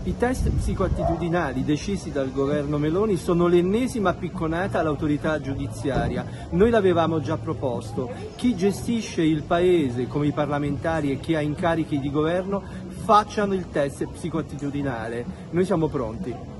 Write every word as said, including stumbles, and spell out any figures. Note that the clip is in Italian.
I test psicoattitudinali decisi dal governo Meloni sono l'ennesima picconata all'autorità giudiziaria. Noi l'avevamo già proposto. Chi gestisce il Paese, come i parlamentari e chi ha incarichi di governo, facciano il test psicoattitudinale. Noi siamo pronti.